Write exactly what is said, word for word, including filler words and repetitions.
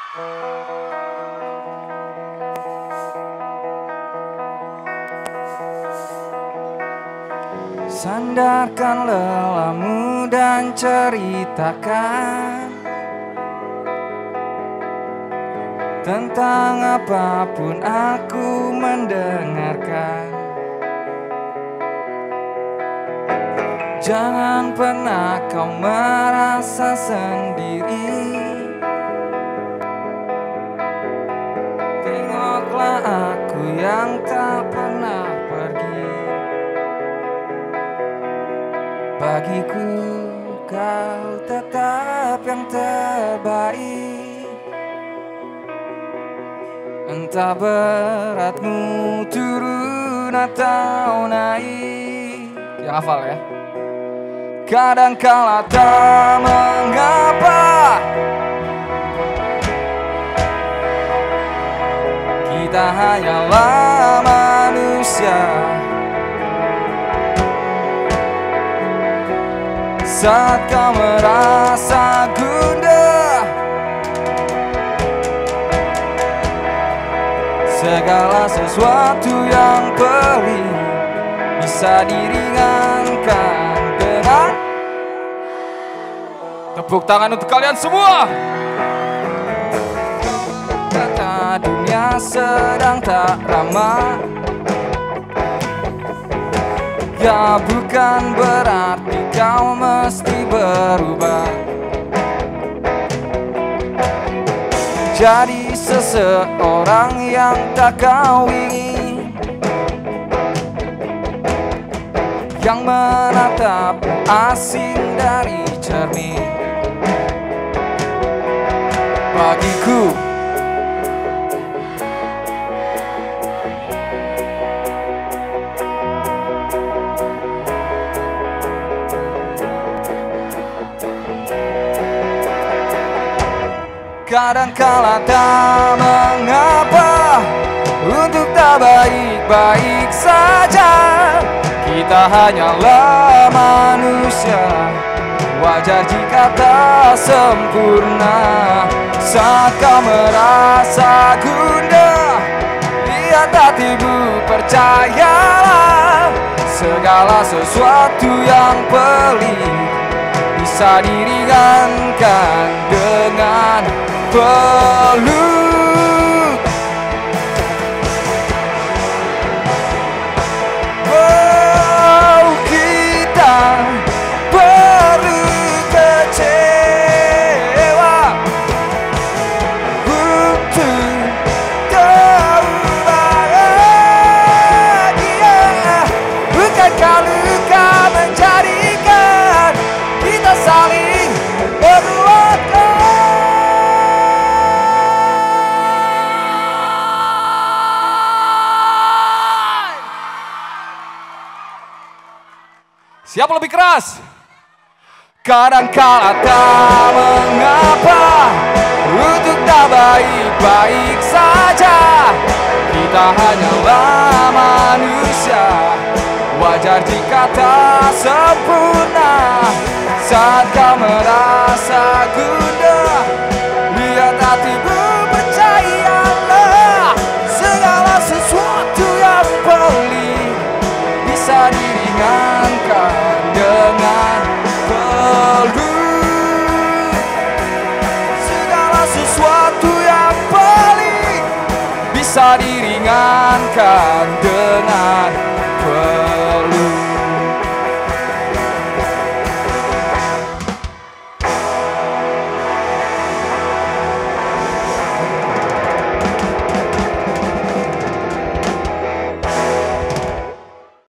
Sandarkan lelahmu dan ceritakan tentang apapun aku mendengarkan. Jangan pernah kau merasa sendiri. Tengoklah aku yang tak pernah pergi. Bagiku kau tetap yang terbaik. Entah beratmu turun atau naik. Yang hafal ya. Kadang kala tak mengapa kita hanyalah manusia. Saat kau merasa gundah, segala sesuatu yang pelik bisa diringankan dengan tepuk tangan untuk kalian semua. Kata dunia sedang tak ramah, ya bukan berarti kau mesti berubah. Jadi seseorang yang tak kau ingin, yang menatap asing dari cermin. Bagiku kadang kala tak mengapa, untuk tak baik-baik saja. Kita hanyalah manusia, wajar jika tak sempurna. Saat kau merasa gundah, lihat hatimu, percayalah. Segala sesuatu yang pelik bisa diringankan dengan peluk. Oh, kita perlu kecewa untuk tahu bahagia. Bukankah luka menjadikan kita saling menguatkan? Siapa lebih keras? Kadang kala tak mengapa, untuk tak baik-baik saja. Kita hanyalah manusia, wajar jika tak sempurna. Saat kau merasa gundah, lihat hatimu, percayalah. Segala sesuatu yang pelik bisa diringankan dengan peluk. Segala sesuatu yang pelik bisa diringankan dengan